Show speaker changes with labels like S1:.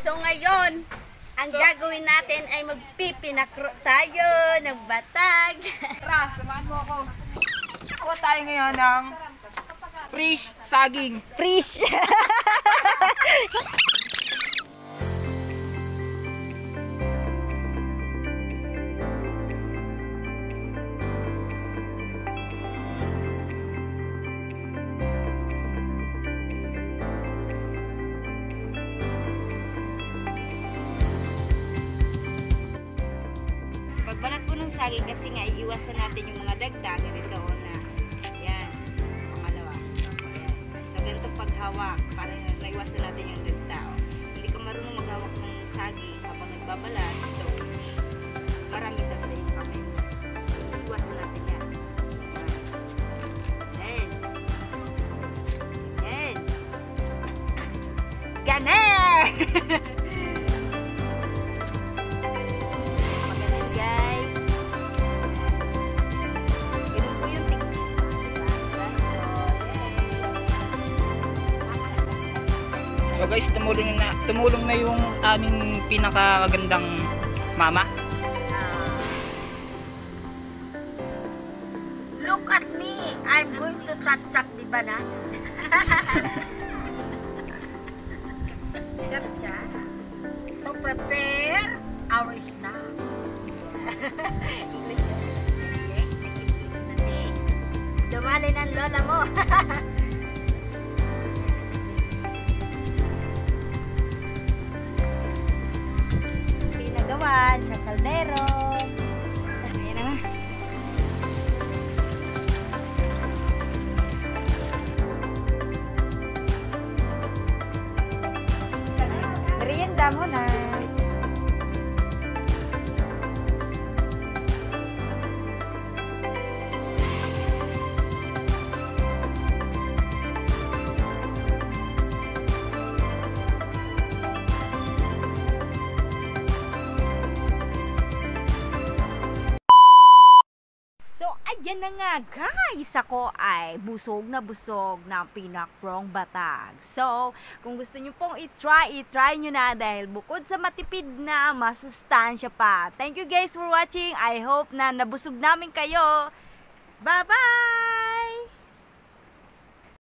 S1: So ngayon, ang gagawin natin ay magpipinakro tayo ng batag.
S2: Tara, samahan mo ako. Kuha tayo ngayon ng fresh saging.
S1: Fresh!
S3: Pagbalat po ng saging kasi nga iiwasan natin yung mga dagdag ganito na yan, pangalawa. Ayan. So ganito paghawak para maiwasan natin yung dagdag. Hindi ka marunong maghawak ng saging habang nagbabalat, so marami dagdag yung kamay mo. So iwasan natin yan. Then ganon!
S2: So guys, tumulong na yung aming pinakagandang mama.
S1: Look at me! I'm going to chop the banana. Chop. To prepare our snack. Dumali ng lola mo. Pinagawan sa kaldero. Ayan na. Merienda mo na. Ayan na nga guys, ako ay busog na pinakrong batag. So, kung gusto nyo pong i-try nyo na dahil bukod sa matipid na, masustansya pa. Thank you guys for watching. I hope na nabusog namin kayo. Bye-bye!